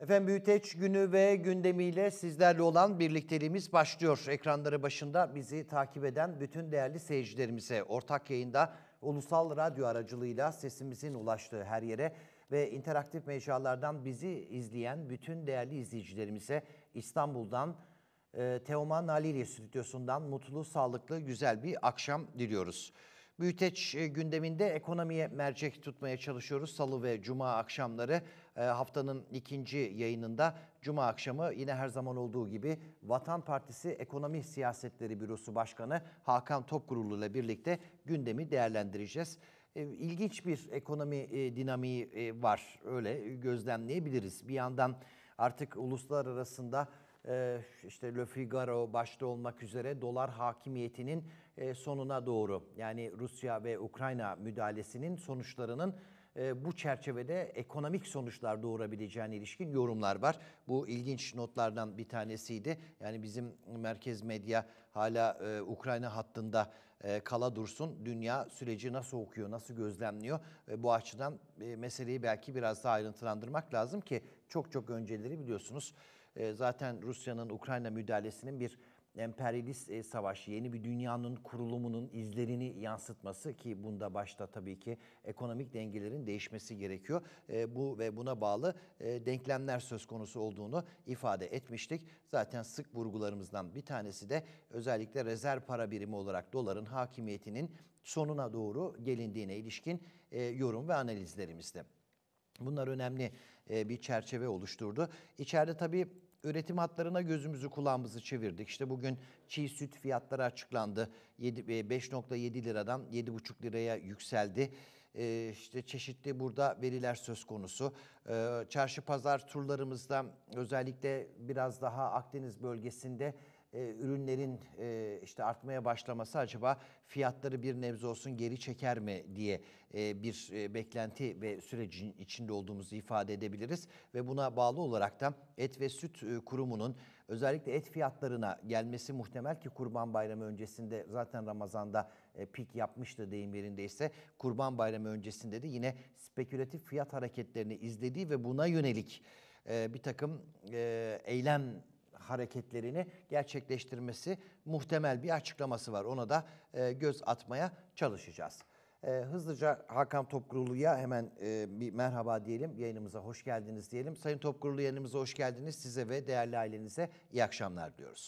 Efendim Büyüteç günü ve gündemiyle sizlerle olan birlikteliğimiz başlıyor. Ekranları başında bizi takip eden bütün değerli seyircilerimize ortak yayında ulusal radyo aracılığıyla sesimizin ulaştığı her yere ve interaktif mecralardan bizi izleyen bütün değerli izleyicilerimize İstanbul'dan Teoman Haliliye Stüdyosu'ndan mutlu, sağlıklı, güzel bir akşam diliyoruz. Büyüteç gündeminde ekonomiye mercek tutmaya çalışıyoruz. Salı ve Cuma akşamları haftanın ikinci yayınında Cuma akşamı yine her zaman olduğu gibi Vatan Partisi Ekonomi Siyasetleri Bürosu Başkanı Hakan Topkurulu ile birlikte gündemi değerlendireceğiz. İlginç bir ekonomi dinamiği var, öyle gözlemleyebiliriz. Bir yandan artık uluslar arasında işte Le Figaro başta olmak üzere dolar hakimiyetinin sonuna doğru, yani Rusya ve Ukrayna müdahalesinin sonuçlarının bu çerçevede ekonomik sonuçlar doğurabileceğine ilişkin yorumlar var. Bu ilginç notlardan bir tanesiydi. Yani bizim merkez medya hala Ukrayna hattında kala dursun. Dünya süreci nasıl okuyor, nasıl gözlemliyor? Bu açıdan meseleyi belki biraz daha ayrıntılandırmak lazım ki çok önceleri biliyorsunuz. Zaten Rusya'nın Ukrayna müdahalesinin bir emperyalist savaş, yeni bir dünyanın kurulumunun izlerini yansıtması ki bunda başta tabii ki ekonomik dengelerin değişmesi gerekiyor. Bu ve buna bağlı denklemler söz konusu olduğunu ifade etmiştik. Zaten sık vurgularımızdan bir tanesi de özellikle rezerv para birimi olarak doların hakimiyetinin sonuna doğru gelindiğine ilişkin yorum ve analizlerimizde. Bunlar önemli bir çerçeve oluşturdu. İçeride tabii üretim hatlarına gözümüzü kulağımızı çevirdik. İşte bugün çiğ süt fiyatları açıklandı. 5,7 liradan 7,5 liraya yükseldi. İşte çeşitli burada veriler söz konusu. Çarşı pazar turlarımızda özellikle biraz daha Akdeniz bölgesinde ürünlerin işte artmaya başlaması acaba fiyatları bir nebze olsun geri çeker mi diye bir beklenti ve sürecin içinde olduğumuzu ifade edebiliriz. Ve buna bağlı olarak da Et ve Süt Kurumu'nun özellikle et fiyatlarına gelmesi muhtemel ki Kurban Bayramı öncesinde zaten Ramazan'da pik yapmıştı deyim yerindeyse. Kurban Bayramı öncesinde de yine spekülatif fiyat hareketlerini izlediği ve buna yönelik bir takım eylem hareketlerini gerçekleştirmesi muhtemel bir açıklaması var. Ona da göz atmaya çalışacağız. Hızlıca Hakan Topkurulu'ya hemen bir merhaba diyelim. Yayınımıza hoş geldiniz diyelim. Sayın Topkurulu, yayınımıza hoş geldiniz. Size ve değerli ailenize iyi akşamlar diliyoruz.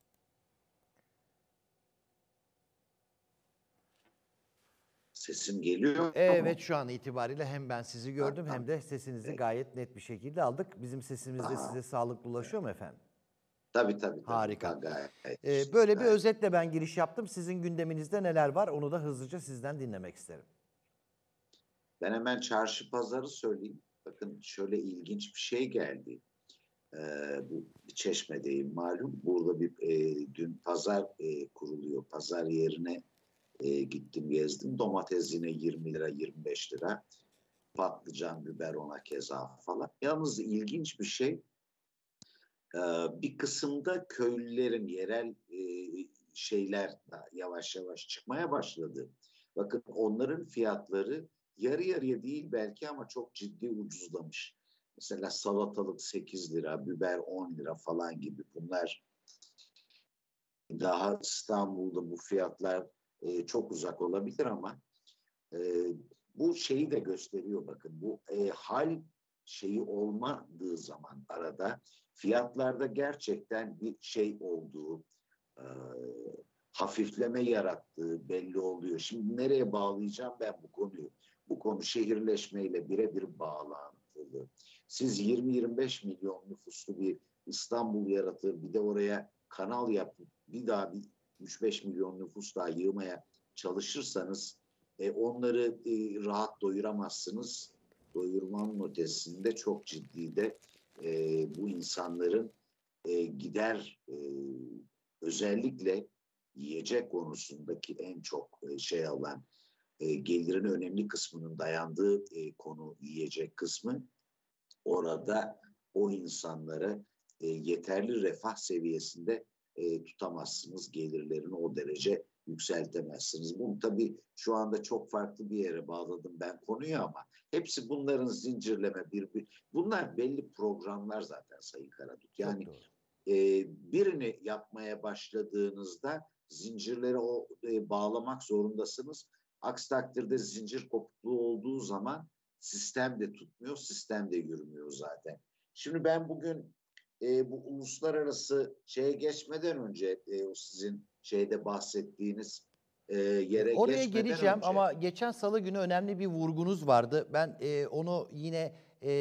Sesim geliyor mu? Evet, şu an itibariyle hem ben sizi gördüm Tamam. hem de sesinizi gayet net bir şekilde aldık. Bizim sesimiz de size sağlıklı ulaşıyor mu efendim? Tabii. Harika. Gayet, Böyle bir gayet. özetle ben giriş yaptım. Sizin gündeminizde neler var? Onu da hızlıca sizden dinlemek isterim. Ben hemen çarşı pazarı söyleyeyim. Bakın şöyle ilginç bir şey geldi. Bu Çeşme'deyim malum. Burada dün pazar kuruluyor. Pazar yerine gittim gezdim. Domates yine 20 lira 25 lira. Patlıcan, biber ona keza falan. Yalnız ilginç bir şey. Bir kısımda köylülerin yerel şeyler da yavaş yavaş çıkmaya başladı. Bakın onların fiyatları yarı yarıya değil belki ama çok ciddi ucuzlamış. Mesela salatalık 8 lira, biber 10 lira falan gibi. Bunlar daha İstanbul'da bu fiyatlar çok uzak olabilir ama e, bu şeyi de gösteriyor bakın. Bu hal şeyi olmadığı zaman arada fiyatlarda gerçekten bir şey olduğu, e, hafifleme yarattığı belli oluyor. Şimdi nereye bağlayacağım ben bu konuyu? Bu konu şehirleşmeyle birebir bağlantılı. Siz 20-25 milyon nüfuslu bir İstanbul yaratır, bir de oraya kanal yapıp bir daha bir 3-5 milyon nüfus daha yığmaya çalışırsanız onları rahat doyuramazsınız. Doyurmanın ötesinde çok ciddi de bu insanların gider özellikle yiyecek konusundaki en çok şey alan gelirin önemli kısmının dayandığı konu yiyecek kısmı orada o insanlara yeterli refah seviyesinde tutamazsınız. Gelirlerini o derece yükseltemezsiniz. Bunu tabii şu anda çok farklı bir yere bağladım ben konuyu ama hepsi bunların zincirleme bunlar belli programlar zaten Sayın Karadut. Çok Yani doğru. birini yapmaya başladığınızda zincirlere bağlamak zorundasınız. Aksi takdirde zincir kopukluğu olduğu zaman sistem de tutmuyor, sistem de yürümüyor zaten. Şimdi ben bugün bu uluslararası şeye geçmeden önce o sizin şeyde bahsettiğiniz yere Oraya geçmeden geleceğim önce ama geçen salı günü önemli bir vurgunuz vardı. Ben onu yine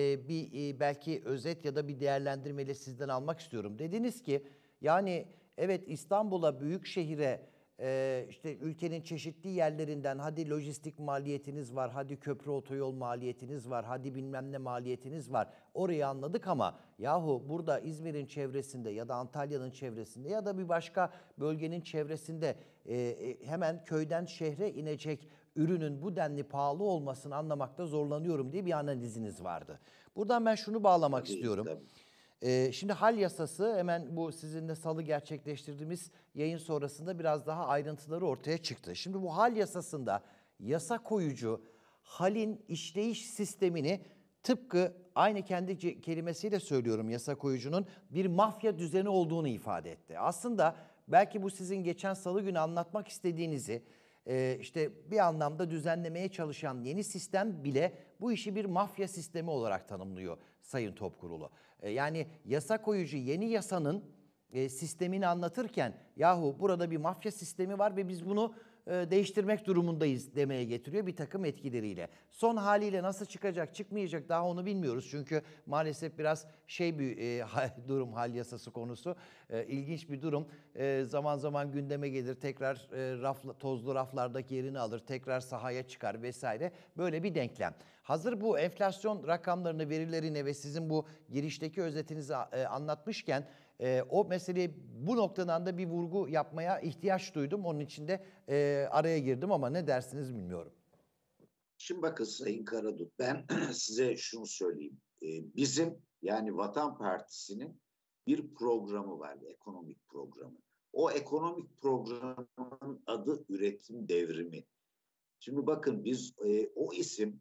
belki özet ya da bir değerlendirmeyle sizden almak istiyorum. Dediniz ki yani evet İstanbul'a, büyük şehire, işte ülkenin çeşitli yerlerinden hadi lojistik maliyetiniz var, hadi köprü otoyol maliyetiniz var, hadi bilmem ne maliyetiniz var. Orayı anladık ama yahu burada İzmir'in çevresinde ya da Antalya'nın çevresinde ya da bir başka bölgenin çevresinde hemen köyden şehre inecek ürünün bu denli pahalı olmasını anlamakta zorlanıyorum diye bir analiziniz vardı. Buradan ben şunu bağlamak tabii istiyorum. tabii. Şimdi hal yasası hemen bu sizinle salı gerçekleştirdiğimiz yayın sonrasında biraz daha ayrıntıları ortaya çıktı. Şimdi bu hal yasasında yasa koyucu halin işleyiş sistemini tıpkı aynı kendi kelimesiyle söylüyorum yasa koyucunun bir mafya düzeni olduğunu ifade etti. Aslında belki bu sizin geçen salı günü anlatmak istediğinizi işte bir anlamda düzenlemeye çalışan yeni sistem bile bu işi bir mafya sistemi olarak tanımlıyor Sayın Topkurulu. Yani yasa koyucu yeni yasanın sistemini anlatırken yahu burada bir mafya sistemi var ve biz bunu değiştirmek durumundayız demeye getiriyor bir takım etkileriyle. Son haliyle nasıl çıkacak çıkmayacak daha onu bilmiyoruz. Çünkü maalesef biraz şey bir durum hal yasası konusu. İlginç bir durum. Zaman zaman gündeme gelir tekrar tozlu raflardaki yerini alır tekrar sahaya çıkar vesaire böyle bir denklem. Hazır bu enflasyon rakamlarını verilerini ve sizin bu girişteki özetinizi anlatmışken o meseleyi bu noktadan da bir vurgu yapmaya ihtiyaç duydum. Onun için de araya girdim ama ne dersiniz bilmiyorum. Şimdi bakın Sayın Karadut, ben size şunu söyleyeyim. Bizim yani Vatan Partisi'nin bir programı var, ekonomik programı. O ekonomik programın adı üretim devrimi. Şimdi bakın biz o isim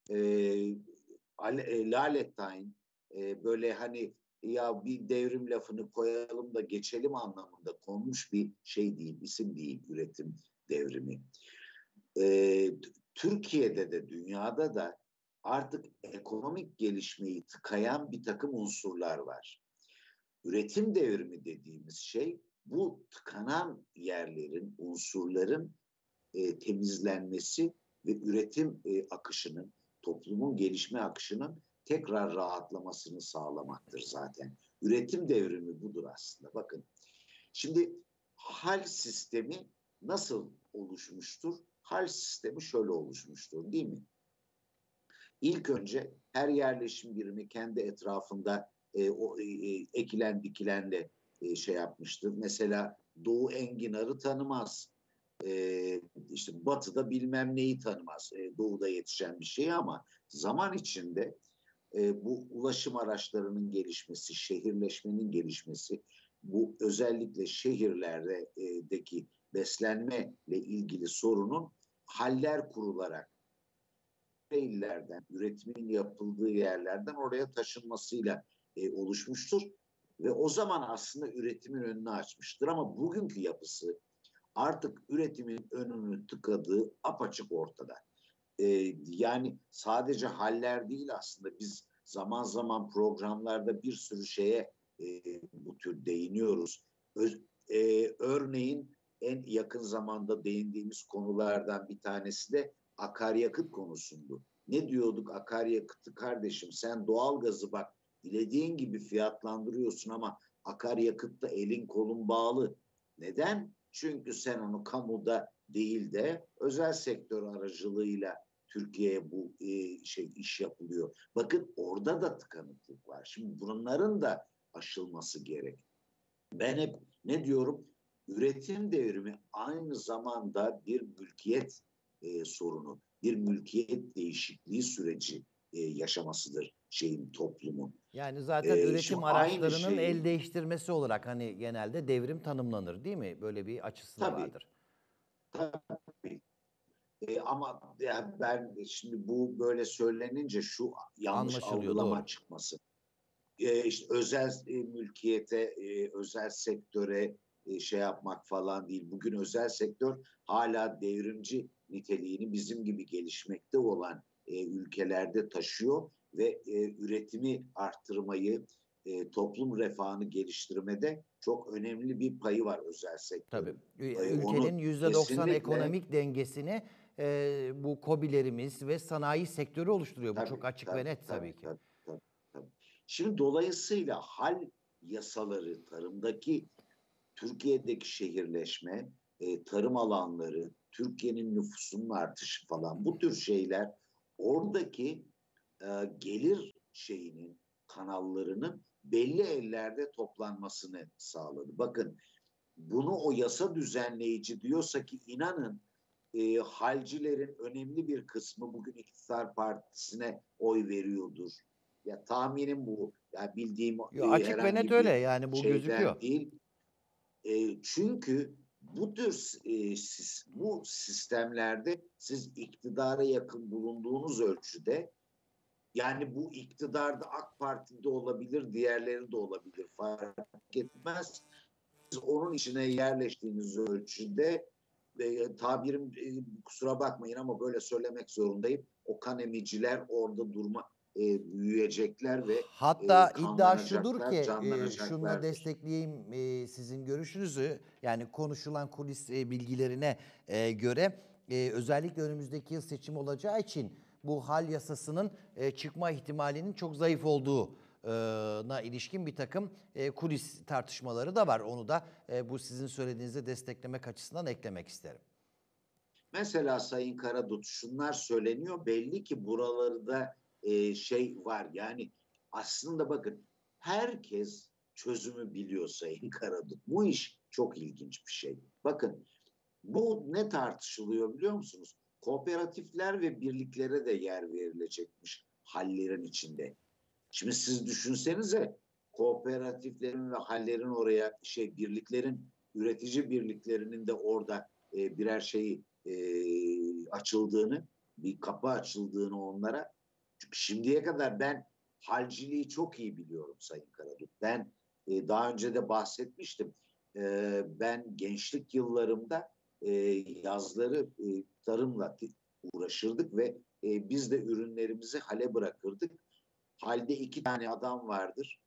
lalettayn böyle hani ya bir devrim lafını koyalım da geçelim anlamında konmuş bir şey değil, isim değil üretim devrimi. E, Türkiye'de de dünyada da artık ekonomik gelişmeyi tıkayan bir takım unsurlar var. Üretim devrimi dediğimiz şey bu tıkanan yerlerin, unsurların temizlenmesi ve üretim akışının, toplumun gelişme akışının tekrar rahatlamasını sağlamaktır zaten. Üretim devrimi budur aslında. Bakın, şimdi hal sistemi nasıl oluşmuştur? Hal sistemi şöyle oluşmuştur, değil mi? İlk önce her yerleşim birimi kendi etrafında ekilen dikilenle şey yapmıştır. Mesela Doğu enginarı tanımaz. İşte Batı'da bilmem neyi tanımaz. Doğu'da yetişen bir şey ama zaman içinde bu ulaşım araçlarının gelişmesi, şehirleşmenin gelişmesi, bu özellikle şehirlerdeki beslenmeyle ilgili sorunun haller kurularak illerden, üretimin yapıldığı yerlerden oraya taşınmasıyla oluşmuştur. Ve o zaman aslında üretimin önünü açmıştır. Ama bugünkü yapısı artık üretimin önünü tıkadığı apaçık ortada. Yani sadece haller değil aslında biz zaman zaman programlarda bir sürü şeye bu tür değiniyoruz. Örneğin en yakın zamanda değindiğimiz konulardan bir tanesi de akaryakıt konusundu. Ne diyorduk akaryakıtı kardeşim sen doğalgazı bak dilediğin gibi fiyatlandırıyorsun ama akaryakıtta elin kolun bağlı. Neden? Çünkü sen onu kamuda değil de özel sektör aracılığıyla Türkiye'ye bu iş yapılıyor. Bakın orada da tıkanıklık var. Şimdi bunların da aşılması gerek. Ben hep ne diyorum? Üretim devrimi aynı zamanda bir mülkiyet sorunu, bir mülkiyet değişikliği süreci yaşamasıdır toplumun. Yani zaten üretim Şimdi aynı araçlarının şeyi el değiştirmesi olarak hani genelde devrim tanımlanır değil mi? Böyle bir açısı da tabii vardır. Ama yani ben şimdi bu böyle söylenince şu yanlış Anlaşılıyor, doğru. algılama çıkmasın. İşte özel mülkiyete, özel sektöre şey yapmak falan değil. Bugün özel sektör hala devrimci niteliğini bizim gibi gelişmekte olan ülkelerde taşıyor ve üretimi arttırmayı, toplum refahını geliştirmede çok önemli bir payı var özel Tabii. sektörün. Ülkenin Onu %90 kesinlikle ekonomik dengesini bu KOBİ'lerimiz ve sanayi sektörü oluşturuyor. Bu çok tabii, açık ve tabii, net tabii, tabii ki. tabii, tabii, tabii. Şimdi dolayısıyla hal yasaları, tarımdaki Türkiye'deki şehirleşme, tarım alanları, Türkiye'nin nüfusunun artışı falan bu tür şeyler oradaki gelir şeyinin, kanallarının belli ellerde toplanmasını sağladı. Bakın bunu o yasa düzenleyici diyorsa ki inanın halcilerin önemli bir kısmı bugün iktidar partisine oy veriyordur. Ya tahminim bu. Ya bildiğim Yo, açık ve net herhangi öyle bir yani bu gözüküyor. şeyden değil. Çünkü bu tür bu sistemlerde siz iktidara yakın bulunduğunuz ölçüde yani bu iktidarda AK Parti'de olabilir, diğerleri de olabilir fark etmez. Siz onun içine yerleştiğiniz ölçüde tabirim kusura bakmayın ama böyle söylemek zorundayım. O kan emiciler orada büyüyecekler ve Hatta iddia şudur kanlanacaklar, ki şununla canlanacaklardır. destekleyeyim sizin görüşünüzü. Yani konuşulan kulis bilgilerine göre özellikle önümüzdeki yıl seçim olacağı için bu hal yasasının çıkma ihtimalinin çok zayıf olduğuna ilişkin bir takım kulis tartışmaları da var. Onu da bu sizin söylediğinizi desteklemek açısından eklemek isterim. Mesela Sayın Karadut şunlar söyleniyor. Belli ki buralarda şey var. Yani aslında bakın herkes çözümü biliyor Sayın Karadut. Bu iş çok ilginç bir şey. Bakın bu ne tartışılıyor biliyor musunuz? Kooperatifler ve birliklere de yer verilecekmiş hallerin içinde. Şimdi siz düşünsenize kooperatiflerin ve hallerin oraya birliklerin üretici birliklerinin de orada birer şeyi açıldığını bir kapı açıldığını onlara çünkü şimdiye kadar ben halciliği çok iyi biliyorum Sayın Karadut. Ben daha önce de bahsetmiştim. Ben gençlik yıllarımda yazları tarımla uğraşırdık ve biz de ürünlerimizi hale bırakırdık. Halde iki tane adam vardır.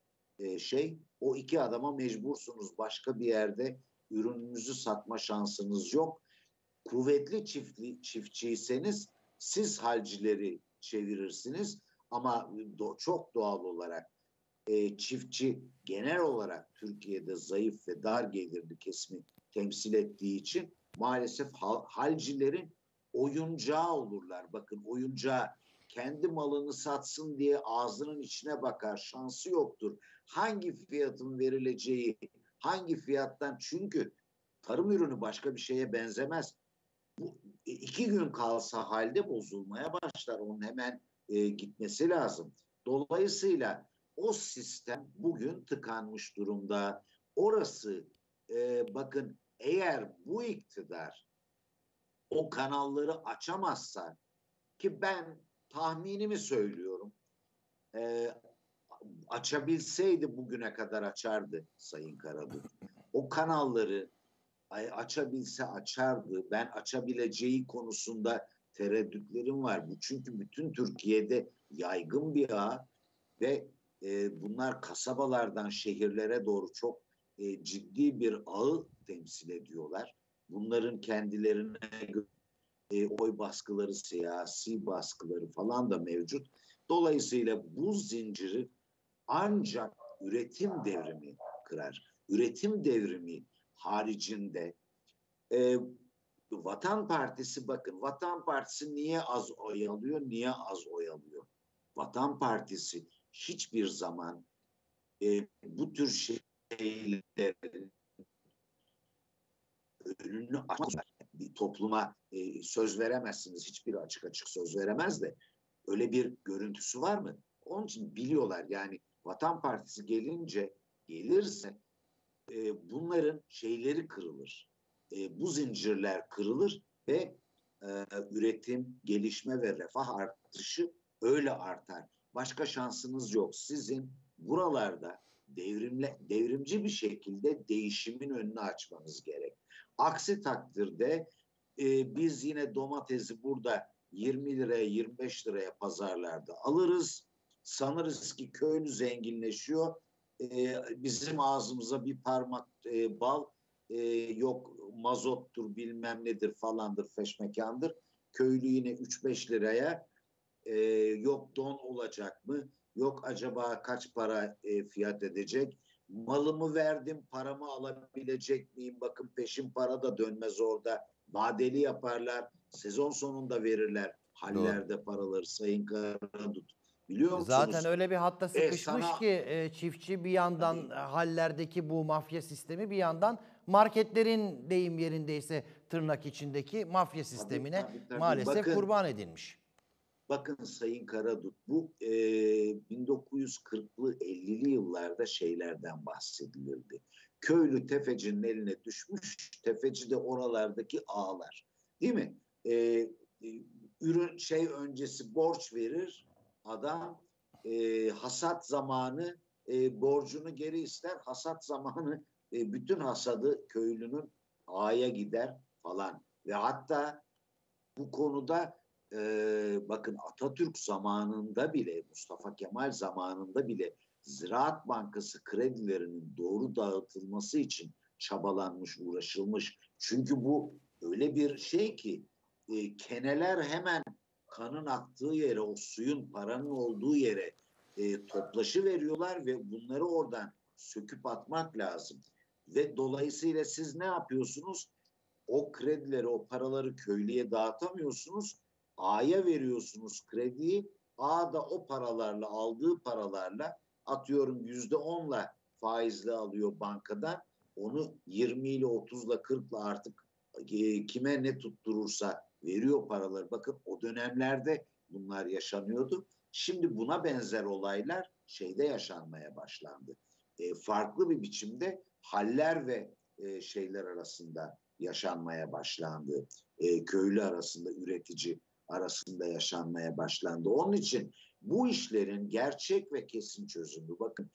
O iki adama mecbursunuz. Başka bir yerde ürününüzü satma şansınız yok. Kuvvetli çiftçiyseniz siz halcileri çevirirsiniz. Ama çok doğal olarak çiftçi genel olarak Türkiye'de zayıf ve dar gelirli kesimi temsil ettiği için maalesef halcilerin oyuncağı olurlar. Bakın oyuncağı kendi malını satsın diye ağzının içine bakar. Şansı yoktur. Hangi fiyatın verileceği, hangi fiyattan çünkü tarım ürünü başka bir şeye benzemez. Bu 2 gün kalsa halde bozulmaya başlar. Onun hemen gitmesi lazım. Dolayısıyla o sistem bugün tıkanmış durumda. Orası bakın eğer bu iktidar o kanalları açamazsa ki ben tahminimi söylüyorum e, açabilseydi bugüne kadar açardı Sayın Karadut. O kanalları açabilse açardı. Ben açabileceği konusunda tereddütlerim var. Bu çünkü bütün Türkiye'de yaygın bir ağ ve bunlar kasabalardan şehirlere doğru çok ciddi bir ağı temsil ediyorlar. Bunların kendilerine oy baskıları, siyasi baskıları falan da mevcut. Dolayısıyla bu zinciri ancak üretim devrimi kırar. Üretim devrimi haricinde e, Vatan Partisi bakın Vatan Partisi niye az oy alıyor, niye az oy alıyor? Vatan Partisi hiçbir zaman bu tür şeylerin önünü açmaz. Bir topluma söz veremezsiniz. Hiçbir açık açık söz veremez de öyle bir görüntüsü var mı? Onun için biliyorlar yani Vatan Partisi gelirse bunların şeyleri kırılır. Bu zincirler kırılır ve üretim, gelişme ve refah artışı öyle artar. Başka şansınız yok. Sizin buralarda devrimci bir şekilde değişimin önünü açmanız gerek. Aksi takdirde biz yine domatesi burada 20 liraya 25 liraya pazarlarda alırız. Sanırız ki köylü zenginleşiyor. Bizim ağzımıza bir parmak bal, yok mazottur bilmem nedir falandır feşmekandır. Köylü yine 3-5 liraya, yok don olacak mı? Yok acaba kaç para fiyat edecek? Malımı verdim, paramı alabilecek miyim? Bakın peşin para da dönmez orada. Vadeli yaparlar. Sezon sonunda verirler. Doğru. Hallerde paraları Sayın Karadut. Biliyor Zaten musunuz? öyle bir hatta sıkışmış Sana ki çiftçi bir yandan tabii, hallerdeki bu mafya sistemi, bir yandan marketlerin deyim yerindeyse tırnak içindeki mafya tabii, sistemine tabii, tabii. maalesef kurban edilmiş. Bakın Sayın Karadut, bu 1940'lı 50'li yıllarda şeylerden bahsedilirdi. Köylü tefecinin eline düşmüş, tefeci de oralardaki ağalar. Değil mi? E, ürün öncesi borç verir adam, hasat zamanı borcunu geri ister, hasat zamanı bütün hasadı köylünün ağaya gider falan. Ve hatta bu konuda bakın Atatürk zamanında bile, Mustafa Kemal zamanında bile Ziraat Bankası kredilerinin doğru dağıtılması için çabalanmış, uğraşılmış. Çünkü bu öyle bir şey ki keneler hemen kanın aktığı yere, o suyun, paranın olduğu yere toplaşı veriyorlar ve bunları oradan söküp atmak lazım. Ve dolayısıyla siz ne yapıyorsunuz? O kredileri, o paraları köylüye dağıtamıyorsunuz. A'ya veriyorsunuz krediyi. A da o paralarla, aldığı paralarla, atıyorum %10'la faizle alıyor bankadan. Onu 20 ile 30'la 40'la artık kime ne tutturursa veriyor paraları. Bakın o dönemlerde bunlar yaşanıyordu. Şimdi buna benzer olaylar yaşanmaya başlandı. Farklı bir biçimde haller ve şeyler arasında yaşanmaya başlandı. Köylü arasında, üretici arasında yaşanmaya başlandı. Onun için bu işlerin gerçek ve kesin çözümü, bakın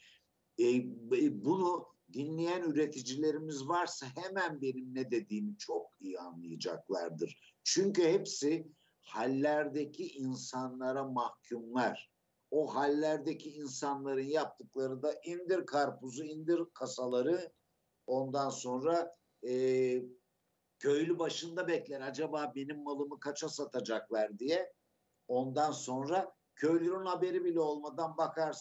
bunu dinleyen üreticilerimiz varsa hemen benim ne dediğimi çok iyi anlayacaklardır. Çünkü hepsi hallerdeki insanlara mahkumlar. O hallerdeki insanların yaptıkları da indir karpuzu, indir kasaları, ondan sonra e, köylü başında bekler. Acaba benim malımı kaça satacaklar diye. Ondan sonra köylünün haberi bile olmadan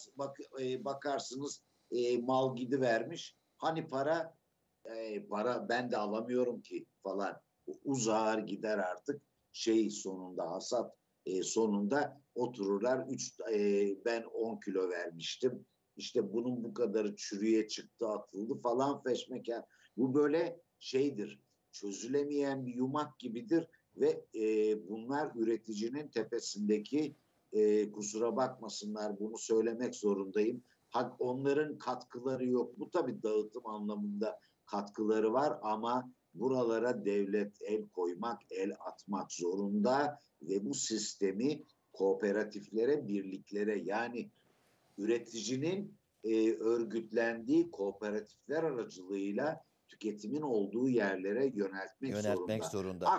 bakarsınız mal gidivermiş. Hani para, para ben de alamıyorum ki falan. Uzar gider artık, sonunda hasat sonunda otururlar. Ben 10 kilo vermiştim. İşte bunun bu kadarı çürüye çıktı, atıldı falan feşmekan. Bu böyle çözülemeyen bir yumak gibidir ve bunlar üreticinin tepesindeki, kusura bakmasınlar bunu söylemek zorundayım. Onların katkıları yok. Bu tabii dağıtım anlamında katkıları var ama buralara devlet el koymak, el atmak zorunda ve bu sistemi kooperatiflere, birliklere, yani üreticinin örgütlendiği kooperatifler aracılığıyla tüketimin olduğu yerlere yöneltmek Yöneltmek zorunda. zorunda.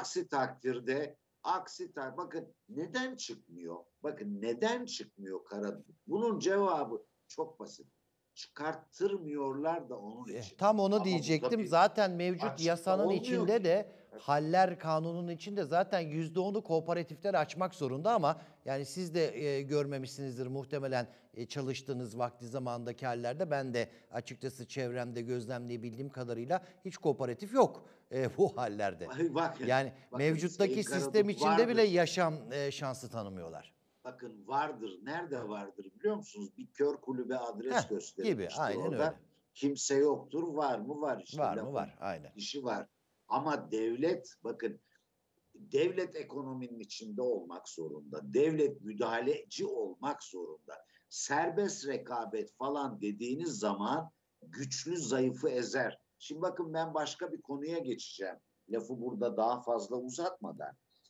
Bakın neden çıkmıyor? Bakın neden çıkmıyor Karadut? Bunun cevabı çok basit. Çıkarttırmıyorlar da onun için. Tam onu Ama bu diyecektim. tabii Zaten mevcut açıkta yasanın olmuyor içinde ki. de haller kanunun içinde zaten %10'u kooperatifler açmak zorunda ama yani siz de görmemişsinizdir muhtemelen çalıştığınız vakti zamandaki hallerde. Ben de açıkçası çevremde gözlemleyebildiğim kadarıyla hiç kooperatif yok bu hallerde. Bakın, Yani bakın mevcuttaki Sayın sistem Karadut içinde bile vardır. yaşam şansı tanımıyorlar. Bakın vardır. Nerede vardır biliyor musunuz? Bir kör kulübe adres Heh, gibi gösterilmiştir aynen öyle. orada. Kimse yoktur. Var mı? Var işte, Var mı? lafın Var aynen. işi var. Ama devlet, bakın, devlet ekonominin içinde olmak zorunda. Devlet müdahaleci olmak zorunda. Serbest rekabet falan dediğiniz zaman güçlü zayıfı ezer. Şimdi bakın ben başka bir konuya geçeceğim. Lafı burada daha fazla uzatmadan.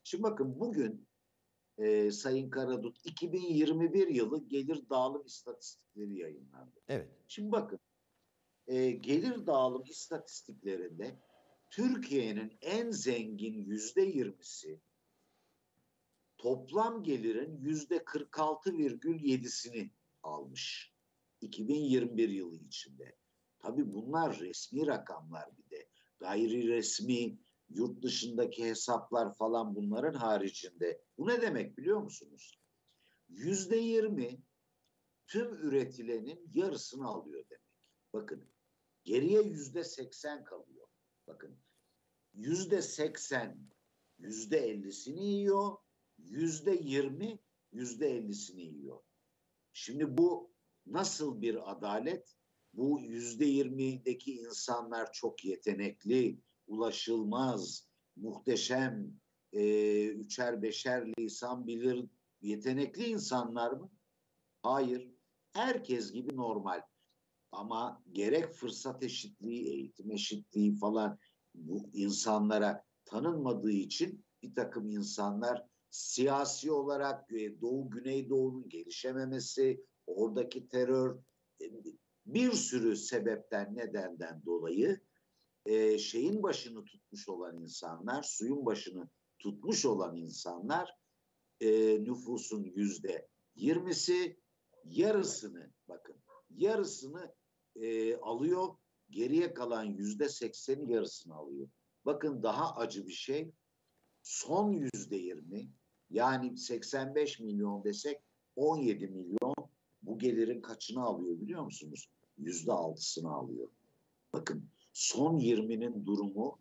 Şimdi bakın bugün Sayın Karadut 2021 yılı gelir dağılım istatistikleri yayınlandı. Evet. Şimdi bakın gelir dağılım istatistiklerinde Türkiye'nin en zengin %20'si toplam gelirin %46,7'sini almış 2021 yılı içinde. Tabii bunlar resmi rakamlar bir de. Gayri resmi, yurt dışındaki hesaplar falan bunların haricinde. Bu ne demek biliyor musunuz? %20 tüm üretilenin yarısını alıyor demek. Bakın geriye %80 kalıyor. Bakın %80 %50'sini yiyor, %20 %50'sini yiyor. Şimdi bu nasıl bir adalet? Bu %20'deki insanlar çok yetenekli, ulaşılmaz, muhteşem, üçer beşer lisan bilir, yetenekli insanlar mı? Hayır. Herkes gibi normal. Ama gerek fırsat eşitliği, eğitim eşitliği falan bu insanlara tanınmadığı için bir takım insanlar siyasi olarak Doğu Güneydoğu'nun gelişememesi, oradaki terör, bir sürü sebepten nedenden dolayı şeyin başını tutmuş olan insanlar, suyun başını tutmuş olan insanlar nüfusun %20'si yarısını bakın yarısını alıyor, geriye kalan %80'i yarısını alıyor. Bakın daha acı bir şey, son %20 yani 85 milyon desek 17 milyon bu gelirin kaçını alıyor biliyor musunuz? %6'sını alıyor. Bakın son 20'nin durumu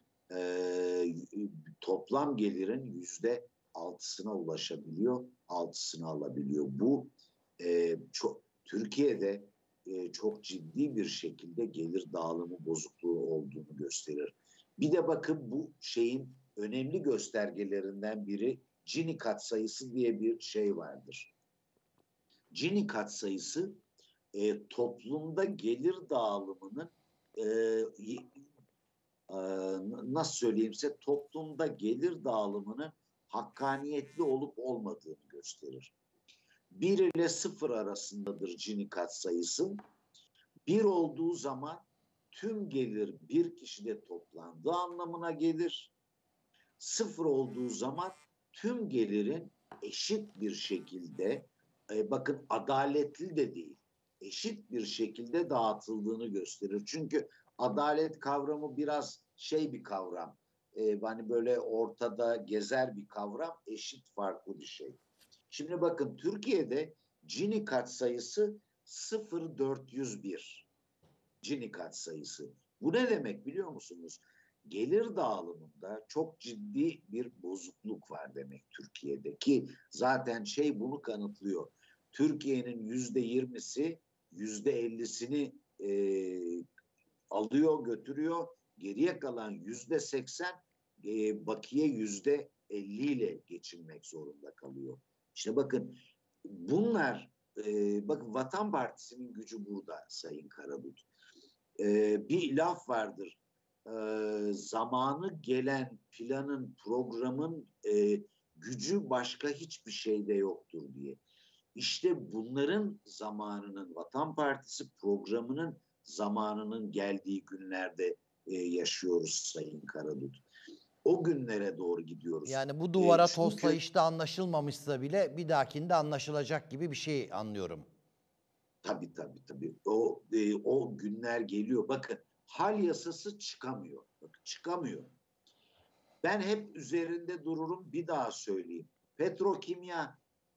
toplam gelirin %6'sına ulaşabiliyor, 6'sını alabiliyor. Bu çok Türkiye'de çok ciddi bir şekilde gelir dağılımı bozukluğu olduğunu gösterir. Bir de bakın bu şeyin önemli göstergelerinden biri Gini katsayısı diye bir şey vardır. Gini katsayısı toplumda gelir dağılımının e, nasıl söyleyeyim size toplumda gelir dağılımının hakkaniyetli olup olmadığını gösterir. 1 ile 0 arasındadır Gini katsayısı. 1 olduğu zaman tüm gelir bir kişide toplandığı anlamına gelir. 0 olduğu zaman tüm gelirin eşit bir şekilde bakın adaletli de değil eşit bir şekilde dağıtıldığını gösterir. Çünkü adalet kavramı biraz şey bir kavram. Hani böyle ortada gezer bir kavram, eşit farklı bir şey. Şimdi bakın Türkiye'de Gini katsayısı 0,401. Gini katsayısı. Bu ne demek biliyor musunuz? Gelir dağılımında çok ciddi bir bozukluk var demek Türkiye'de ki zaten şey bunu kanıtlıyor. Türkiye'nin %20'si %50'sini alıyor götürüyor. Geriye kalan %80 bakiye %50 ile geçinmek zorunda kalıyor. İşte bakın bunlar bakın Vatan Partisi'nin gücü burada Sayın Karabulut. Bir laf vardır. Zamanı gelen planın, programın gücü başka hiçbir şeyde yoktur diye. İşte bunların zamanının, Vatan Partisi programının zamanının geldiği günlerde yaşıyoruz Sayın Karadut. O günlere doğru gidiyoruz. Yani bu duvara Çünkü toslayışta anlaşılmamışsa bile bir dahakinde anlaşılacak gibi bir şey anlıyorum. tabii. O günler geliyor. Bakın hal yasası çıkamıyor. Bakın çıkamıyor. Ben hep üzerinde dururum. Bir daha söyleyeyim. Petrokimya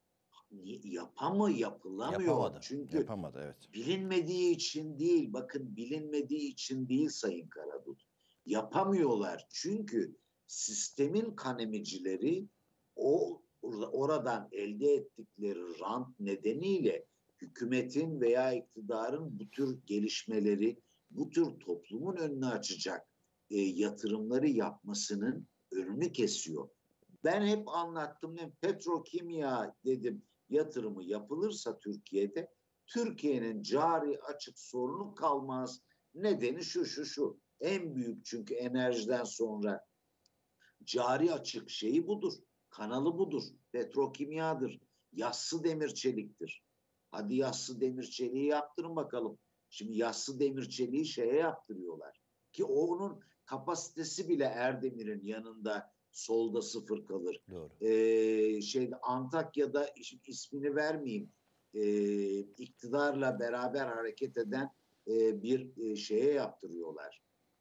yapılamıyor. Yapamadı. Çünkü Yapamadı, evet. bilinmediği için değil. Bakın bilinmediği için değil Sayın Karadut. Yapamıyorlar. Çünkü sistemin kanemicileri oradan elde ettikleri rant nedeniyle hükümetin veya iktidarın bu tür gelişmeleri, bu tür toplumun önünü açacak yatırımları yapmasının önünü kesiyor. Ben hep anlattım, petrokimya dedim yatırımı yapılırsa Türkiye'de Türkiye'nin cari açık sorunu kalmaz. Nedeni şu. En büyük çünkü enerjiden sonra cari açık şeyi budur. Kanalı budur. Petrokimyadır. Yassı demir çeliktir. Hadi yassı demir çeliği yaptırın bakalım. Şimdi yassı demir çeliği şeye yaptırıyorlar. Ki onun kapasitesi bile Erdemir'in yanında solda sıfır kalır. Doğru. Antakya'da ismini vermeyeyim. İktidarla beraber hareket eden bir şeye yaptırıyorlar.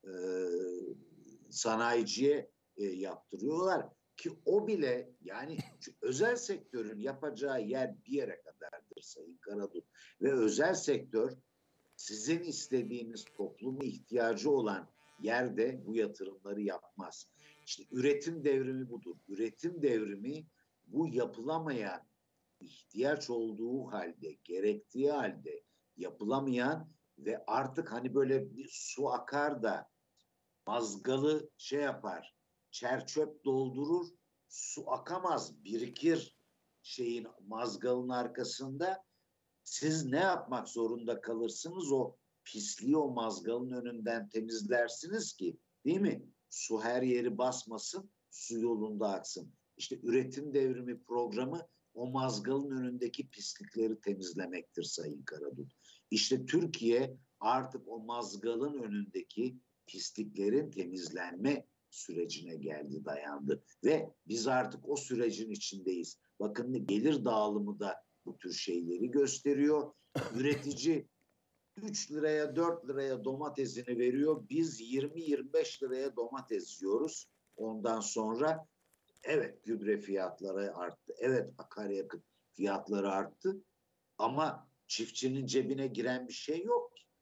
Sanayiciye yaptırıyorlar ki o bile yani özel sektörün yapacağı yer bir yere kadardır Sayın Karadut. Ve özel sektör sizin istediğiniz toplumun ihtiyacı olan yerde bu yatırımları yapmaz. İşte üretim devrimi budur. Üretim devrimi bu yapılamayan, ihtiyaç olduğu halde, gerektiği halde yapılamayan ve artık hani böyle bir su akar da mazgalı şey yapar, çerçöp doldurur, su akamaz, birikir şeyin mazgalın arkasında. Siz ne yapmak zorunda kalırsınız? O pisliği o mazgalın önünden temizlersiniz ki, değil mi? Su her yeri basmasın, su yolunda aksın. İşte üretim devrimi programı o mazgalın önündeki pislikleri temizlemektir Sayın Karadut. İşte Türkiye artık o mazgalın önündeki pisliklerin temizlenme sürecine geldi, dayandı. Ve biz artık o sürecin içindeyiz. Bakın gelir dağılımı da bu tür şeyleri gösteriyor. Üretici 3 liraya 4 liraya domatesini veriyor. Biz 20-25 liraya domates yiyoruz. Ondan sonra evet gübre fiyatları arttı. Evet akaryakıt fiyatları arttı. Ama çiftçinin cebine giren bir şey yok ki.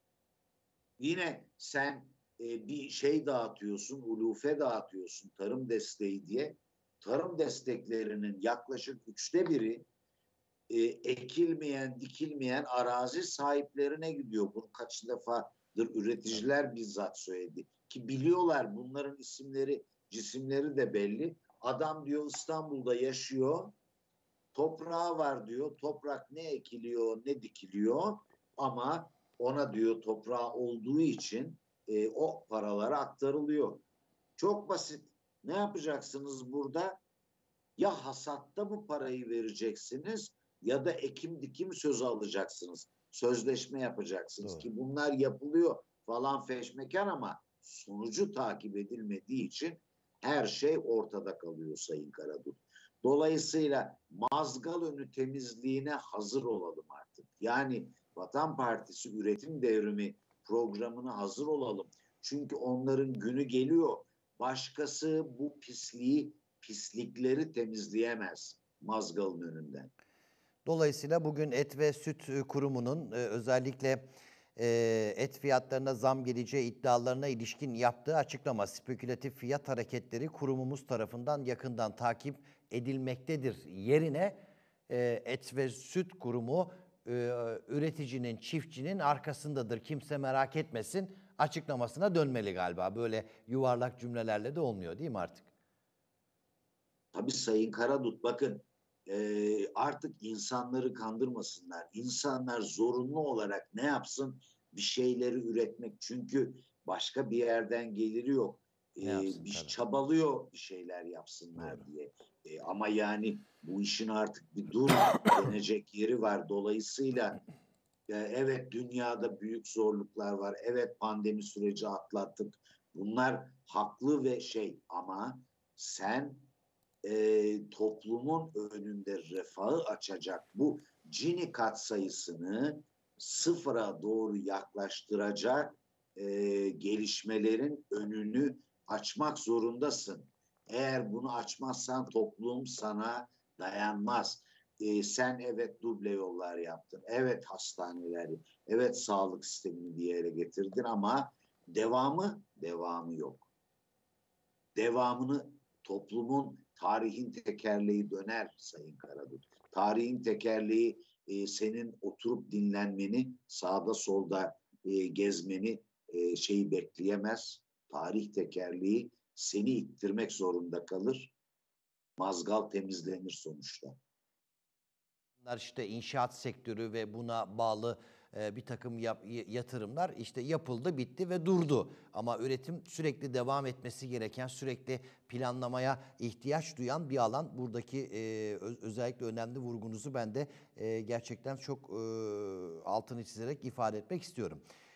Yine sen bir şey dağıtıyorsun, ulufe dağıtıyorsun tarım desteği diye. Tarım desteklerinin yaklaşık 1/3 ekilmeyen, dikilmeyen arazi sahiplerine gidiyor. Bunu kaç defadır üreticiler bizzat söyledi. Ki biliyorlar bunların isimleri, cisimleri de belli. Adam diyor İstanbul'da yaşıyor, toprağı var diyor. Toprak ne ekiliyor, ne dikiliyor ama ona diyor toprağı olduğu için o paralara aktarılıyor. Çok basit. Ne yapacaksınız burada? Ya hasatta bu parayı vereceksiniz ya da ekim dikim sözü alacaksınız. Sözleşme yapacaksınız Doğru. ki bunlar yapılıyor falan feşmekan ama sonucu takip edilmediği için her şey ortada kalıyor Sayın Karadut. Dolayısıyla mazgal önü temizliğine hazır olalım artık. Yani Vatan Partisi üretim devrimi programına hazır olalım. Çünkü onların günü geliyor. Başkası bu pislikleri temizleyemez mazgalın önünden. Dolayısıyla bugün Et ve Süt Kurumu'nun özellikle et fiyatlarına zam geleceği iddialarına ilişkin yaptığı açıklama, spekülatif fiyat hareketleri kurumumuz tarafından yakından takip edilmektedir yerine Et ve Süt Kurumu üreticinin, çiftçinin arkasındadır, kimse merak etmesin açıklamasına dönmeli galiba. Böyle yuvarlak cümlelerle de olmuyor değil mi artık? Tabii Sayın Karadut bakın artık insanları kandırmasınlar. İnsanlar zorunlu olarak ne yapsın? Bir şeyleri üretmek. Çünkü başka bir yerden geliri yok. Ne yapsın Bir tabii. çabalıyor bir şeyler Doğru. yapsınlar diye. Ama yani bu işin artık bir dur denecek yeri var. Dolayısıyla evet dünyada büyük zorluklar var. Evet pandemi süreci atlattık. Bunlar haklı ve ama sen toplumun önünde refahı açacak bu Gini katsayısını sıfıra doğru yaklaştıracak gelişmelerin önünü açmak zorundasın. Eğer bunu açmazsan toplum sana dayanmaz. Sen evet duble yollar yaptın, evet hastaneleri, evet sağlık sistemini bir yere getirdin ama devamı yok. Devamını toplumun tarihin tekerleği döner Sayın Karadut. Tarihin tekerleği senin oturup dinlenmeni, sağda solda gezmeni bekleyemez. Tarih tekerleği seni ittirmek zorunda kalır. Mazgal temizlenir sonuçta. Bunlar işte inşaat sektörü ve buna bağlı bir takım yatırımlar işte yapıldı, bitti ve durdu. Ama üretim sürekli devam etmesi gereken, sürekli planlamaya ihtiyaç duyan bir alan. Buradaki özellikle önemli vurgunuzu ben de gerçekten çok altını çizerek ifade etmek istiyorum.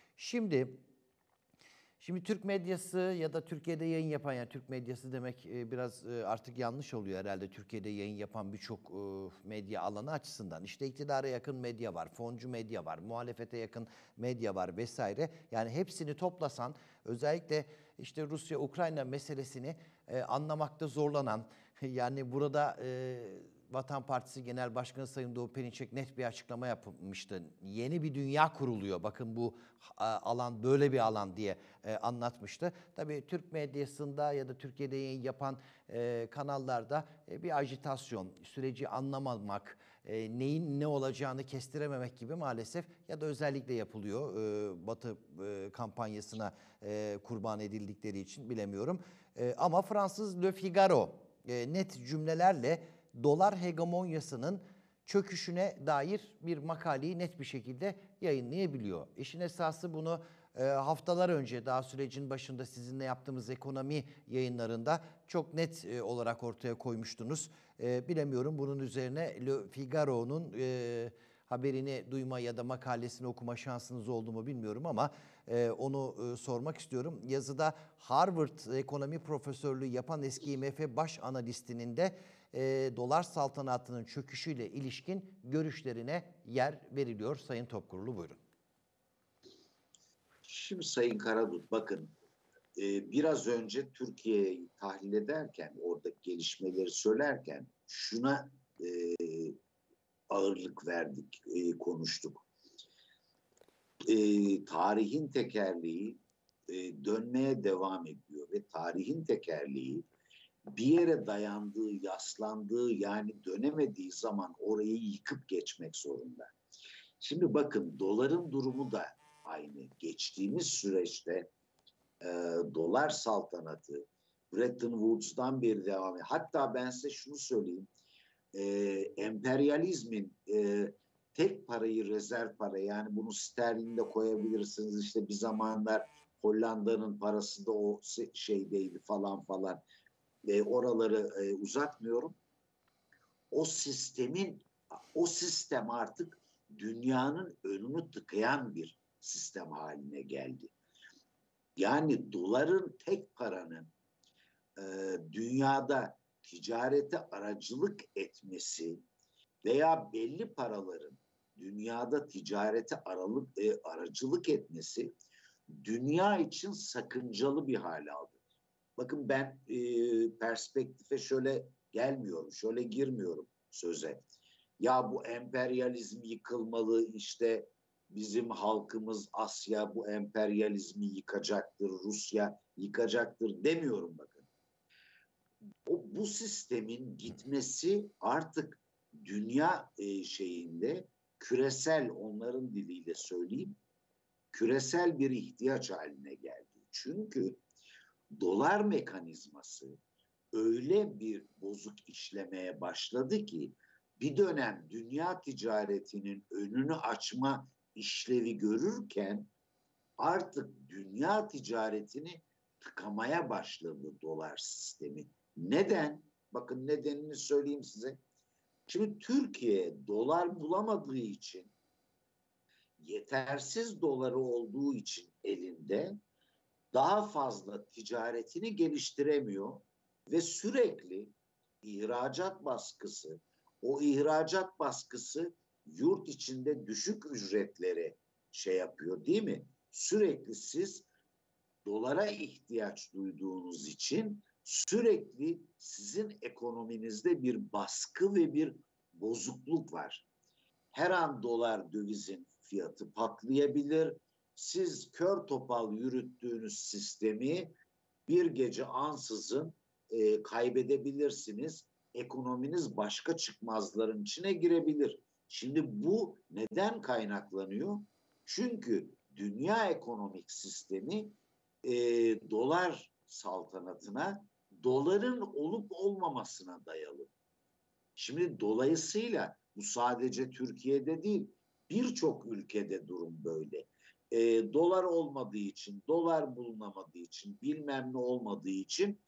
Şimdi Türk medyası ya da Türkiye'de yayın yapan, yani Türk medyası demek biraz artık yanlış oluyor herhalde, Türkiye'de yayın yapan birçok medya alanı açısından. İşte iktidara yakın medya var, foncu medya var, muhalefete yakın medya var vesaire. Yani hepsini toplasan özellikle işte Rusya-Ukrayna meselesini anlamakta zorlanan, yani burada Vatan Partisi Genel Başkanı Sayın Doğu Perinçek net bir açıklama yapmıştı. Yeni bir dünya kuruluyor. Bakın bu alan böyle bir alan diye anlatmıştı. Tabii Türk medyasında ya da Türkiye'de yayın yapan kanallarda bir ajitasyon, süreci anlamamak, neyin ne olacağını kestirememek gibi maalesef ya da özellikle yapılıyor. Batı kampanyasına kurban edildikleri için bilemiyorum. Ama Fransız Le Figaro net cümlelerle dolar hegemonyasının çöküşüne dair bir makaleyi net bir şekilde yayınlayabiliyor. İşin esası bunu haftalar önce, daha sürecin başında sizinle yaptığımız ekonomi yayınlarında çok net olarak ortaya koymuştunuz. Bilemiyorum, bunun üzerine Le Figaro'nun haberini duyma ya da makalesini okuma şansınız oldu mu bilmiyorum ama onu sormak istiyorum. Yazıda Harvard ekonomi profesörlüğü yapan eski IMF baş analistinin de dolar saltanatının çöküşüyle ilişkin görüşlerine yer veriliyor. Sayın Topkurulu, buyurun. Şimdi Sayın Karadut, bakın biraz önce Türkiye'yi tahlil ederken, oradaki gelişmeleri söylerken şuna ağırlık verdik, konuştuk. Tarihin tekerleği dönmeye devam ediyor ve tarihin tekerleği bir yere dayandığı, yaslandığı, yani dönemediği zaman orayı yıkıp geçmek zorunda. Şimdi bakın, doların durumu da aynı. Geçtiğimiz süreçte dolar saltanatı Bretton Woods'dan beri devam ediyor. Hatta ben size şunu söyleyeyim. Emperyalizmin tek parayı rezerv para, yani bunu sterlinde koyabilirsiniz. İşte bir zamanlar Hollanda'nın parası da o şeydeydi falan falan. Oraları uzatmıyorum. O sistem artık dünyanın önünü tıkayan bir sistem haline geldi. Yani doların, tek paranın dünyada ticarete aracılık etmesi veya belli paraların dünyada ticarete aracılık etmesi dünya için sakıncalı bir hal aldı. Bakın ben perspektife şöyle gelmiyorum, şöyle girmiyorum söze. Ya bu emperyalizm yıkılmalı, işte bizim halkımız Asya bu emperyalizmi yıkacaktır, Rusya yıkacaktır demiyorum bakın. Bu sistemin gitmesi artık dünya şeyinde küresel, onların diliyle söyleyeyim, küresel bir ihtiyaç haline geldi. Çünkü dolar mekanizması öyle bir bozuk işlemeye başladı ki bir dönem dünya ticaretinin önünü açma işlevi görürken artık dünya ticaretini tıkamaya başladı dolar sistemi. Neden? Bakın nedenini söyleyeyim size. Şimdi Türkiye dolar bulamadığı için, yetersiz doları olduğu için elinde, daha fazla ticaretini geliştiremiyor ve sürekli ihracat baskısı, o ihracat baskısı yurt içinde düşük ücretleri şey yapıyor, değil mi? Sürekli siz dolara ihtiyaç duyduğunuz için sürekli sizin ekonominizde bir baskı ve bir bozukluk var. Her an dolar dövizin fiyatı patlayabilir. Siz kör topal yürüttüğünüz sistemi bir gece ansızın kaybedebilirsiniz. Ekonominiz başka çıkmazların içine girebilir. Şimdi bu neden kaynaklanıyor? Çünkü dünya ekonomik sistemi dolar saltanatına, doların olup olmamasına dayalı. Şimdi dolayısıyla bu sadece Türkiye'de değil, Birçok ülkede durum böyle. Dolar olmadığı için, dolar bulunamadığı için, bilmem ne olmadığı için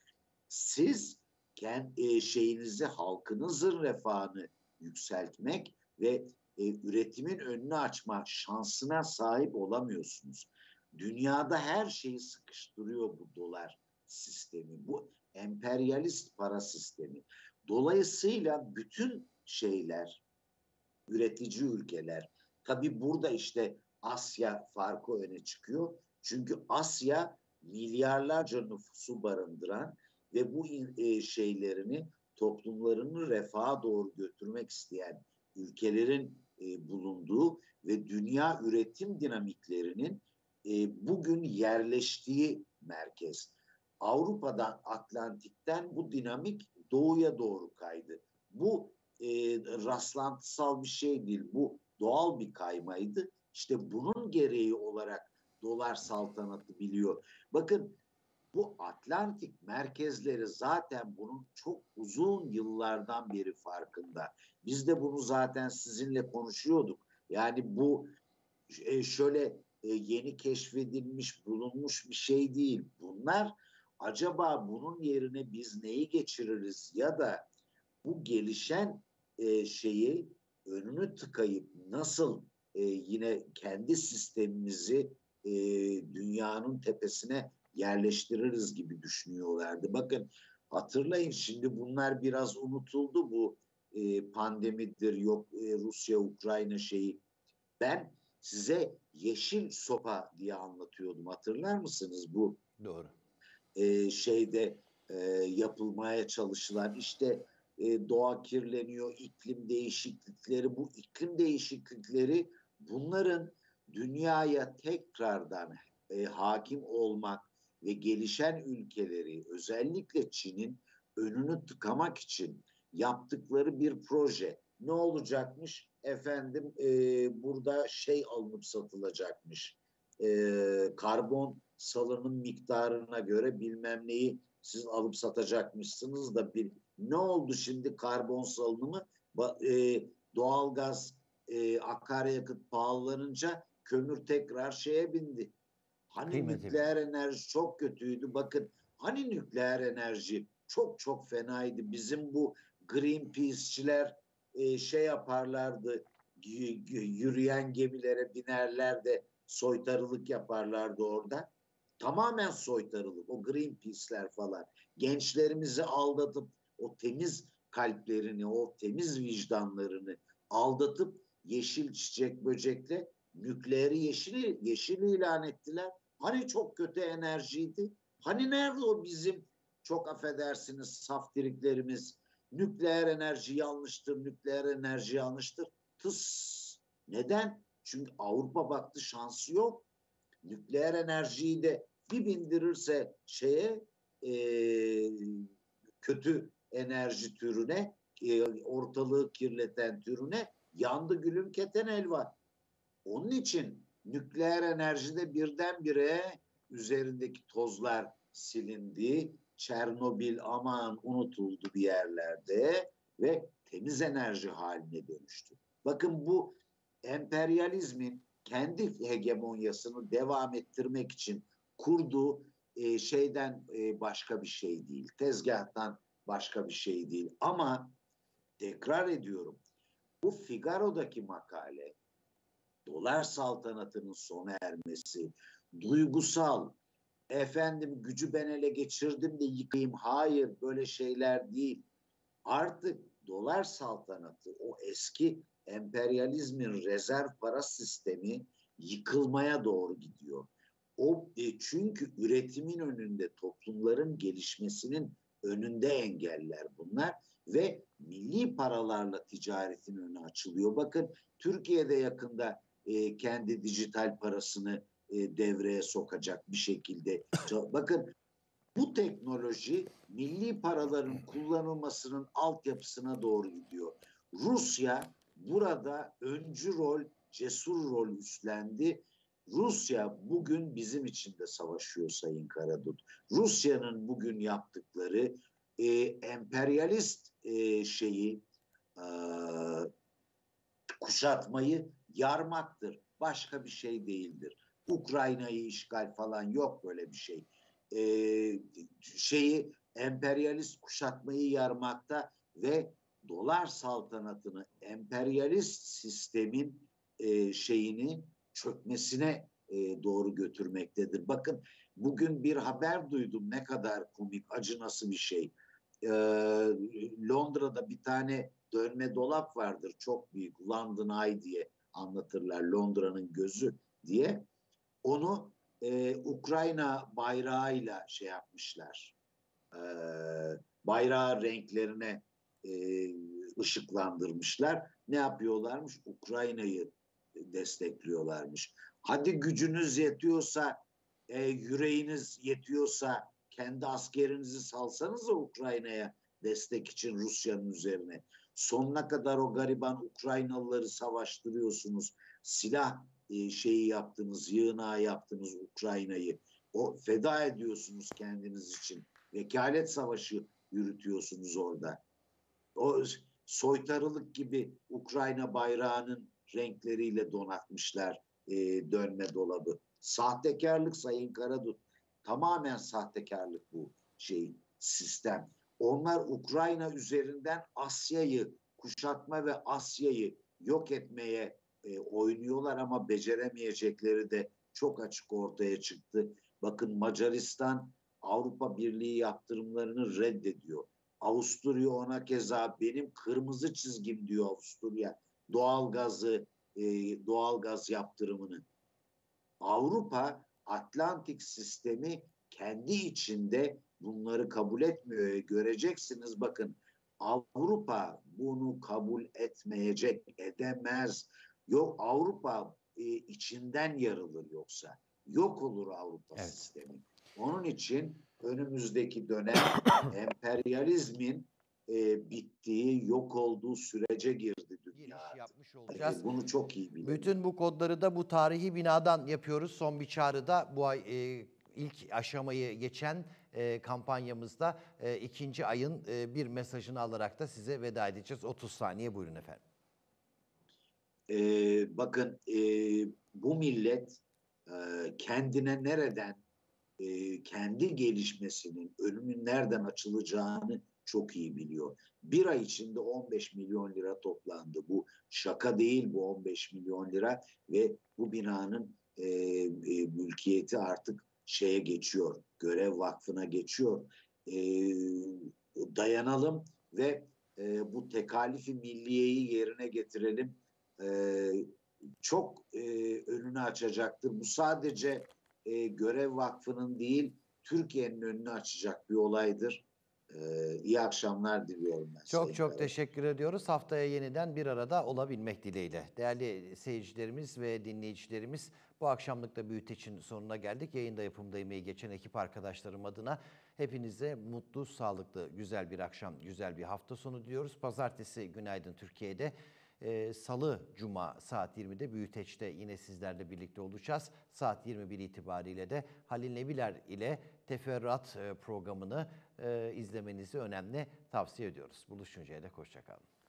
siz şeyinizi, halkınızın refahını yükseltmek ve üretimin önünü açma şansına sahip olamıyorsunuz. Dünyada her şeyi sıkıştırıyor bu dolar sistemi, bu emperyalist para sistemi. Dolayısıyla bütün şeyler, üretici ülkeler, tabii burada işte Asya farkı öne çıkıyor. Çünkü Asya milyarlarca nüfusu barındıran ve bu şeylerini, toplumlarını refaha doğru götürmek isteyen ülkelerin bulunduğu ve dünya üretim dinamiklerinin bugün yerleştiği merkez. Avrupa'dan, Atlantik'ten bu dinamik doğuya doğru kaydı. Bu rastlantısal bir şey değil. Bu doğal bir kaymaydı. İşte bunun gereği olarak dolar saltanatı biliyor. Bakın bu Atlantik merkezleri zaten bunun çok uzun yıllardan beri farkında. Biz de bunu zaten sizinle konuşuyorduk. Yani bu şöyle yeni keşfedilmiş, bulunmuş bir şey değil. Bunlar acaba bunun yerine biz neyi geçiririz ya da bu gelişen şeyi önünü tıkayıp nasıl yine kendi sistemimizi dünyanın tepesine yerleştiririz gibi düşünüyorlardı. Bakın hatırlayın, şimdi bunlar biraz unutuldu, bu pandemidir, yok Rusya-Ukrayna şeyi. Ben size yeşil sopa diye anlatıyordum, hatırlar mısınız? Bu Doğru. Şeyde yapılmaya çalışılan işte doğa kirleniyor, iklim değişiklikleri, bu iklim değişiklikleri bunların dünyaya tekrardan hakim olmak ve gelişen ülkeleri, özellikle Çin'in önünü tıkamak için yaptıkları bir proje. Ne olacakmış? Efendim burada şey alınıp satılacakmış. Karbon salının miktarına göre bilmem neyi siz alıp satacakmışsınız da ne oldu şimdi karbon salınımı? Doğalgaz, akaryakıt pahalanınca kömür tekrar şeye bindi. Hani Kıymeti nükleer bilin. enerji çok kötüydü. Bakın hani nükleer enerji çok çok fenaydı. Bizim bu Greenpeace'çiler şey yaparlardı. Yürüyen gemilere binerler de soytarılık yaparlardı orada. Tamamen soytarılık. O Greenpeace'ler falan. Gençlerimizi aldatıp o temiz kalplerini, o temiz vicdanlarını aldatıp yeşil çiçek böcekle nükleeri yeşil ilan ettiler. Hani çok kötü enerjiydi? Hani nerede o bizim, çok affedersiniz, saftiriklerimiz? Nükleer enerji yanlıştır, nükleer enerji yanlıştır. Tıs. Neden? Çünkü Avrupa baktı şansı yok. Nükleer enerjiyi de bir bindirirse şeye e, kötü enerji türüne, ortalığı kirleten türüne, yandı gülüm keten elva. Onun için nükleer enerjide birdenbire üzerindeki tozlar silindi. Çernobil aman unutuldu bir yerlerde ve temiz enerji haline dönüştü. Bakın bu emperyalizmin kendi hegemonyasını devam ettirmek için kurduğu şeyden başka bir şey değil. Tezgahtan başka bir şey değil. Ama tekrar ediyorum, bu Figaro'daki makale, dolar saltanatının sona ermesi, duygusal, efendim gücü ben ele geçirdim de yıkayım. Hayır, böyle şeyler değil. Artık dolar saltanatı, o eski emperyalizmin rezerv para sistemi yıkılmaya doğru gidiyor. O çünkü üretimin önünde, toplumların gelişmesinin önünde engeller bunlar ve milli paralarla ticaretin önü açılıyor. Bakın Türkiye'de yakında kendi dijital parasını devreye sokacak bir şekilde. Bakın bu teknoloji milli paraların kullanılmasının altyapısına doğru gidiyor. Rusya burada öncü rol, cesur rol üstlendi. Rusya bugün bizim için de savaşıyor Sayın Karadut. Rusya'nın bugün yaptıkları emperyalist şeyi, e, kuşatmayı yarmaktır. Başka bir şey değildir. Ukrayna'yı işgal falan yok, böyle bir şey. Emperyalist kuşatmayı yarmakta ve dolar saltanatını, emperyalist sistemin şeyini çökmesine doğru götürmektedir. Bakın, bugün bir haber duydum, ne kadar komik, acınası bir şey. Londra'da bir tane dönme dolap vardır, çok büyük, London Eye diye anlatırlar, Londra'nın gözü diye. Onu Ukrayna bayrağıyla şey yapmışlar. E, Bayrağı renklerine e, ışıklandırmışlar. Ne yapıyorlarmış? Ukrayna'yı destekliyorlarmış. Hadi gücünüz yetiyorsa, yüreğiniz yetiyorsa kendi askerinizi salsanız da Ukrayna'ya destek için Rusya'nın üzerine. Sonuna kadar o gariban Ukraynalıları savaştırıyorsunuz. Silah şeyi yaptınız, yığınağı yaptınız Ukrayna'yı. O feda ediyorsunuz kendiniz için. Vekalet savaşı yürütüyorsunuz orada. O soytarılık gibi Ukrayna bayrağının renkleriyle donatmışlar dönme dolabı. Sahtekarlık Sayın Karadut. Tamamen sahtekarlık bu sistem. Onlar Ukrayna üzerinden Asya'yı kuşatma ve Asya'yı yok etmeye oynuyorlar ama beceremeyecekleri de çok açık ortaya çıktı. Bakın, Macaristan Avrupa Birliği yaptırımlarını reddediyor. Avusturya ona keza, benim kırmızı çizgim diyor Avusturya, doğalgaz yaptırımını. Avrupa Atlantik sistemi kendi içinde bunları kabul etmiyor. Göreceksiniz, bakın, Avrupa bunu kabul etmeyecek, edemez. Yok, Avrupa içinden yarılır yoksa. Yok olur Avrupa sistemi. Onun için önümüzdeki dönem emperyalizmin bittiği, yok olduğu sürece girdi dünya. Yapmış olacağız. Bunu çok iyi biliyorum. Bütün bu kodları da bu tarihi binadan yapıyoruz. Son bir çağrıda bu ay ilk aşamayı geçen kampanyamızda ikinci ayın bir mesajını alarak da size veda edeceğiz. 30 saniye buyurun efendim. Bakın, bu millet kendine nereden, kendi gelişmesinin önünün nereden açılacağını çok iyi biliyor. Bir ay içinde 15 milyon lira toplandı. Bu şaka değil, bu 15 milyon lira ve bu binanın mülkiyeti artık şeye geçiyor, Görev Vakfı'na geçiyor. Dayanalım ve bu tekalifi milliyeyi yerine getirelim. Çok önünü açacaktır. Bu sadece Görev Vakfı'nın değil, Türkiye'nin önünü açacak bir olaydır. İyi akşamlar diliyorum ben. Çok çok teşekkür ediyoruz. Haftaya yeniden bir arada olabilmek dileğiyle. Değerli seyircilerimiz ve dinleyicilerimiz, bu akşamlık da Büyüteç'in sonuna geldik. Yayında yapımda emeği geçen ekip arkadaşlarım adına hepinize mutlu, sağlıklı, güzel bir akşam, güzel bir hafta sonu diliyoruz. Pazartesi Günaydın Türkiye'de, Salı, Cuma saat 20'de Büyüteç'te yine sizlerle birlikte olacağız. Saat 21 itibariyle de Halil Nebiler ile Teferruat programını izlemenizi önemli tavsiye ediyoruz. Buluşuncaya dek hoşça kalın.